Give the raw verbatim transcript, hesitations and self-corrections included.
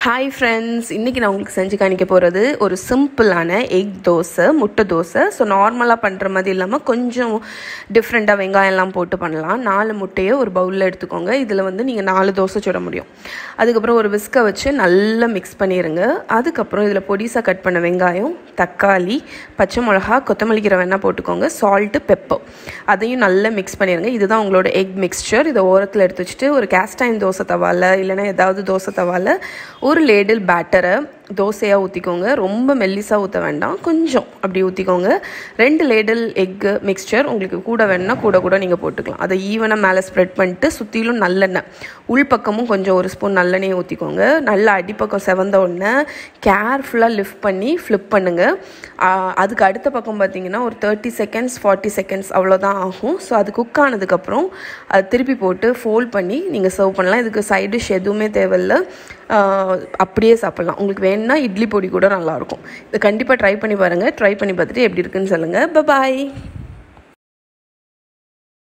Hi friends, இன்றைக்கி நான் உங்களுக்கு செஞ்சு காணிக்க போகிறது ஒரு சிம்பிளான எக் தோசை, முட்டை தோசை. ஸோ நார்மலாக பண்ணுற மாதிரி இல்லாமல் கொஞ்சம் டிஃப்ரெண்ட்டாக வெங்காயம்லாம் போட்டு பண்ணலாம். நாலு முட்டையை ஒரு பவுலில் எடுத்துக்கோங்க. இதில் வந்து நீங்கள் நாலு தோசை சுட முடியும். அதுக்கப்புறம் ஒரு விஸ்கை வச்சு நல்லா மிக்ஸ் பண்ணிடுங்க. அதுக்கப்புறம் இதில் பொடிசாக கட் பண்ண வெங்காயம், தக்காளி, பச்சை மிளகா, கொத்தமல்லி கீரை வேணால் போட்டுக்கோங்க, சால்ட்டு, பெப்பர், அதையும் நல்லா மிக்ஸ் பண்ணிடுங்க. இதுதான் உங்களோட எக் மிக்ஸ்சர். இதை ஓரத்தில் எடுத்து வச்சுட்டு ஒரு கேஸ்டைன் தோசை தவாவில் இல்லைனா ஏதாவது தோசை தவாவில் ஒரு லேடில் பேட்டரை தோசையாக ஊற்றிக்கோங்க. ரொம்ப மெல்லிஸாக ஊற்ற வேண்டாம், கொஞ்சம் அப்படி ஊற்றிக்கோங்க. ரெண்டு லேடில் எக்கு மிக்ஸ்சர் உங்களுக்கு கூட வேணுன்னா கூட கூட நீங்கள் போட்டுக்கலாம். அதை ஈவனாக மேலே ஸ்ப்ரெட் பண்ணிட்டு சுற்றிலும் நல்லெண்ணெய், உள்பக்கமும் கொஞ்சம் ஒரு ஸ்பூன் நல்லெண்ணெய் ஊற்றிக்கோங்க. நல்லா அடிப்பக்கம் செவந்த உடனே கேர்ஃபுல்லாக லிஃப்ட் பண்ணி ஃப்ளிப் பண்ணுங்கள். அதுக்கு அடுத்த பக்கம் பார்த்தீங்கன்னா ஒரு தேர்ட்டி செகண்ட்ஸ் ஃபார்ட்டி செகண்ட்ஸ் அவ்வளோதான் ஆகும். ஸோ அது குக் ஆனதுக்கப்புறம் அது திருப்பி போட்டு ஃபோல்ட் பண்ணி நீங்கள் சர்வ் பண்ணலாம். இதுக்கு சைட் டிஷ் எதுவுமே தேவையில்லை, அப்படியே சாப்பிட்லாம். உங்களுக்கு வேணும்னா இட்லி பொடி கூட நல்லாயிருக்கும். இதை கண்டிப்பாக ட்ரை பண்ணி பாருங்கள். ட்ரை பண்ணி பார்த்துட்டு எப்படி இருக்குன்னு சொல்லுங்கள். பாய்.